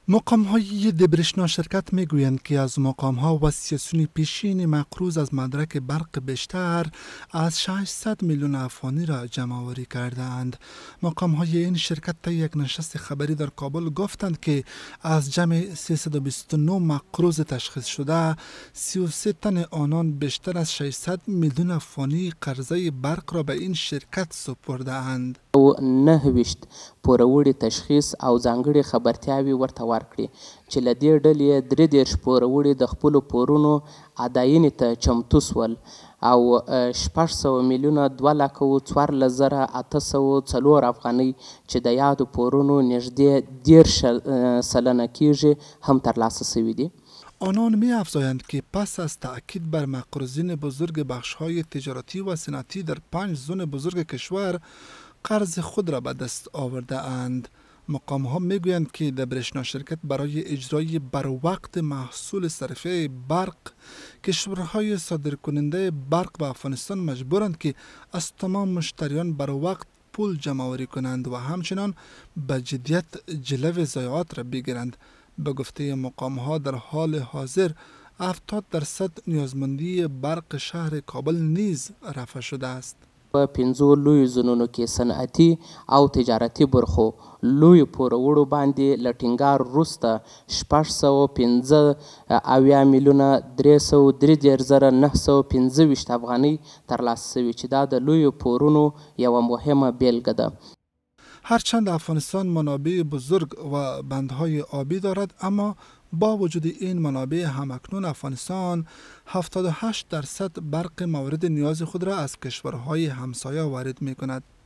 مقام های دبرشنا شرکت می گویند که از مقام ها و سیاسیون پیشین مقروض از مدرک برق بیشتر از 600 میلیون افغانی را جمع آوری کرده اند. مقام های این شرکت تا یک نشست خبری در کابل گفتند که از جمع 329 مقروض تشخیص شده 33 تن آنان بیشتر از 600 میلیون افغانی قرضه برق را به این شرکت سپرده اند. او 9 پوروړي تشخیص او ځانګړي خبرتیاوې ورته ورکړي چې له دې ډلې 33 پوروړي د خپلو پورونو اداینې ته چمتو سول او 600 میلیونه 2,14,804 افغانۍ چې د یادو پورونو نږدې 10% کیږي هم ترلاسه شوي دي. آنان می افزایند که پس از تأکید بر مقرضین بزرگ بخش‌های تجارتی و صنعتی در 5 زون بزرگ کشور قرض خود را به دست آورده اند. مقام ها می گویند که دبرشنا شرکت برای اجرای بر وقت محصول صرفه برق کشورهای صادر کننده برق به افغانستان مجبورند که از تمام مشتریان بر وقت پول جمع آوری کنند و همچنان به جدیت جلو ضایعات را بگیرند. به گفته مقام ها در حال حاضر 70% نیازمندی برق شهر کابل نیز رفع شده است. په 5 لویو زونونو کې صنعتي او تجارتي برخو لویو پوروړو باندې له ټینګار وروسته 615 میلیونه 333,915 افغانۍ ترلاسه شوي چې دا د لویو پورونو یوه مهمه بیلګه ده. هرچند افغانستان منابع بزرگ و بندهای آبی دارد، اما با وجود این منابع همکنون افغانستان 78% برق مورد نیاز خود را از کشورهای همسایه وارد می کند.